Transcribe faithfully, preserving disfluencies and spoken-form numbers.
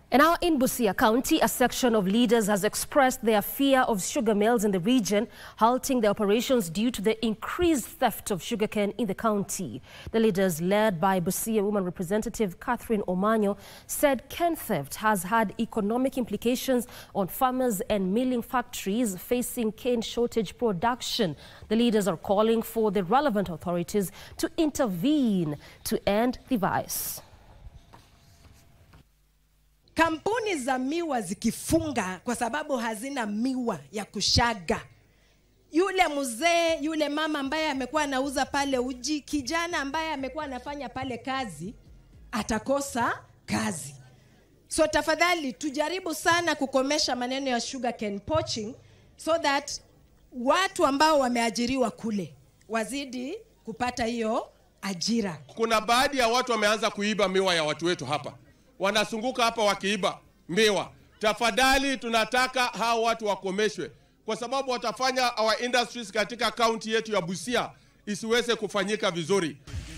And now in Busia County, a section of leaders has expressed their fear of sugar mills in the region, halting their operations due to the increased theft of sugarcane in the county. The leaders, led by Busia Woman Representative Catherine Omanyo, said cane theft has had economic implications on farmers and milling factories facing cane shortage production. The leaders are calling for the relevant authorities to intervene to end the vice. Kampuni za miwa zikifunga kwa sababu hazina miwa ya kushaga. Yule mzee, yule mama ambaye amekuwa anauza pale uji, kijana ambaye amekuwa anafanya pale kazi, atakosa kazi. So tafadhali tujaribu sana kukomesha maneno ya sugarcane poaching so that watu ambao wameajiriwa kule wazidi kupata hiyo ajira. Kuna baadhi ya watu wameanza kuiba miwa ya watu wetu hapa. Wanasunguka hapa wakiiba miwa. Tafadhali tunataka hao watu wakomeshwe kwa sababu watafanya our industries katika county yetu ya Busia isiweze kufanyika vizuri.